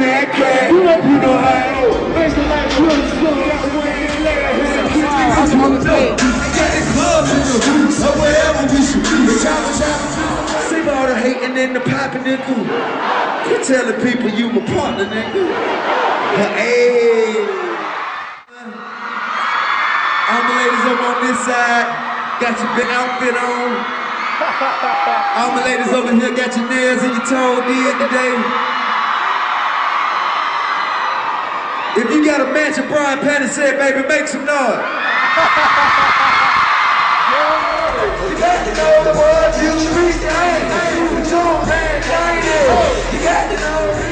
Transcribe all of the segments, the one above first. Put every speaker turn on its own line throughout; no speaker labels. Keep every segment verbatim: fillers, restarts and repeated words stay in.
cat, cat. You know, you know how. Makes the light real slow. That's what I'm saying. Got the clubs in the roots, or wherever we should be. Travel, travel, travel. Save all the hating and the popping, nigga. Quit telling people you my partner, nigga. Hey. All my ladies over on this side, got your big outfit on. All my ladies over here got your nails and your toe did today. If you got a match of Brian Patton said, baby, make some noise. You got to know the words you treat, I ain't you Jones and China. You got to know the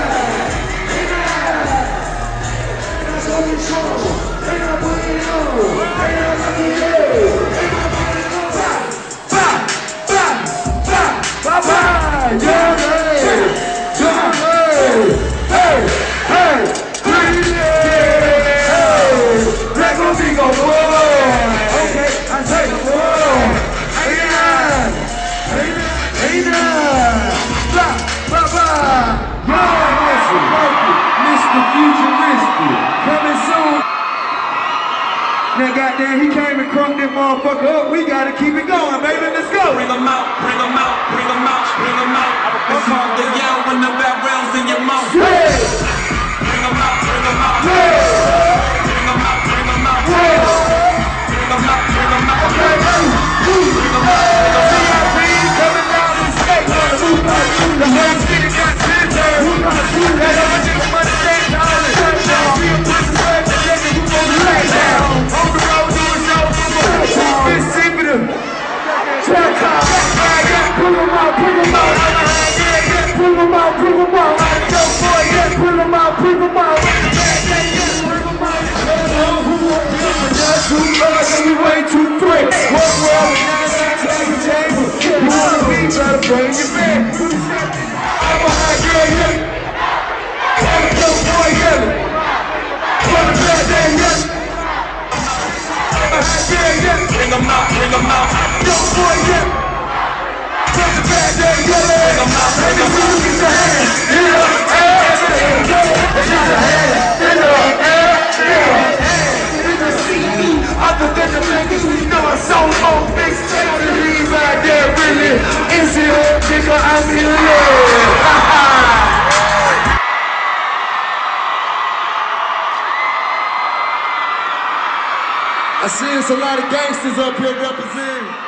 that's all you show. Ain't no putting it on. Ain't no looking good. Ain't no putting it on. Bye, bye, bye, bye, bye, bye. Young lady, young lady. Hey, hey, three days. Hey, that gon' be go boy. Okay, I say the boy. Hey, nine, hey, nine, hey, nine. Bye, bye, bye. Young lady, Mister Futuristic, coming soon. Now goddamn, he came and crunked that motherfucker up. We gotta keep it going, baby. Let's go.
Bring them out, bring them out, bring them out, bring them out. It's hard to yell when the barrel's in your mouth.
Hey.
Bring them out, bring them out.
Hey.
Bring them out, bring them out.
Hey.
Bring them out, bring them out.
Okay, hey.
Bring them out, bring them out.
V I P coming down the state. The whole city got scissors. That other nigga money dance all the time. We a pussy sweat the nigga who gon' lay down. On the road doing shows, this secret. Track time. Pull them out, pull them out. Pull them out, pull them out. Go boy, yeah, pull them out, pull them out. Two birds and we way two three. One world with nine nine table table. You wanna be, better bring your man. I'm a high girl, yeah. I'm a dope boy, yeah. For the bad day, yeah. I'm a high girl, yeah.
Bring them out, bring them out.
Dope boy, yeah. For the bad day, yeah.
Bring them out, bring them out.
Get your hands in the air. Get your hands in the air. Other than the niggas, you know I'm so on big stage. He's out there really. Is it a nigga? I'm here, yeah. I see it's a lot of gangsters up here representing.